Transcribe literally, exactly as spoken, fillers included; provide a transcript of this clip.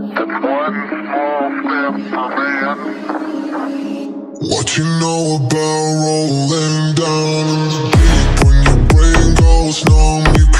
It's one small step for man. What you know about